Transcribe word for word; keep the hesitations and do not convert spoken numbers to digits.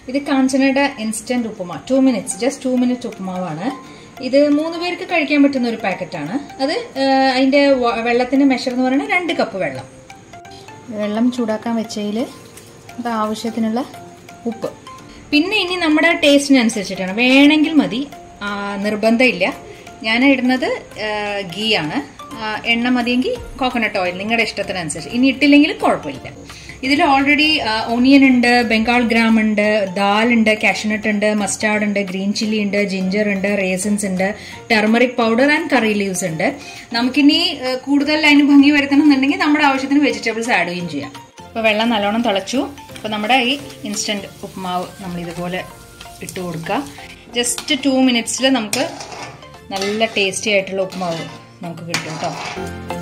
ഇത് കാഞ്ചനയുടെ ഇൻസ്റ്റന്റ് ഉപ്പുമാവ്, two minutes just two minute ഉപ്പുമാവാണ്. ഇത് മൂന്ന് പേർക്ക് കഴിക്കാൻ പറ്റുന്ന ഒരു പാക്കറ്റാണ്. അത് അതിന്റെ വെള്ളത്തിന്റെ മെഷർ എന്ന് പറയുന്നത് രണ്ട് കപ്പ് വെള്ളം. വെള്ളം ചൂടാക്കാൻ വെച്ചതിൽ അത് ആവശ്യത്തിനുള്ള ഉപ്പ്. പിന്നെ ഇനി നമ്മുടെ ടേസ്റ്റിനനുസരിച്ചിട്ടാണ്, വേണമെങ്കിൽ മതി, നിർബന്ധമില്ല. ഞാൻ ഇടുന്നത് ഗീ ആണ്. എണ്ണ മതിയെങ്കിൽ കോക്കനട്ട് ഓയിൽ നിങ്ങളുടെ ഇഷ്ടത്തിനനുസരിച്ച്. ഇനി ഇട്ടില്ലെങ്കിൽ കുഴപ്പമില്ല. ഇതിൽ ഓൾറെഡി ഓണിയൻ ഉണ്ട്, ബംഗാൾ ഗ്രാം ഉണ്ട്, ദാൽ ഉണ്ട്, കാഷ്നട്ട് ഉണ്ട്, മസ്റ്റാർഡ് ഉണ്ട്, ഗ്രീൻ ചില്ലി ഉണ്ട്, ജിഞ്ചർ ഉണ്ട്, റേസിൻസ് ഉണ്ട്, turmeric powder and curry leaves ഉണ്ട്. നമുക്കിനി കൂടുതൽ അതിന് ഭംഗി വരുത്തണം എന്നുണ്ടെങ്കിൽ നമ്മുടെ ആവശ്യത്തിന് വെജിറ്റബിൾസ് ആഡ് ചെയ്യുകയും ചെയ്യാം. ഇപ്പൊ വെള്ളം നല്ലോണം തിളച്ചു. അപ്പൊ നമ്മുടെ ഈ ഇൻസ്റ്റന്റ് ഉപ്പുമാവ് നമ്മൾ ഇതുപോലെ ഇട്ട് കൊടുക്കുക. ജസ്റ്റ് ടു മിനിറ്റ്സിൽ നമുക്ക് നല്ല ടേസ്റ്റി ആയിട്ടുള്ള ഉപ്പുമാവ് നമുക്ക് കിട്ടും കേട്ടോ.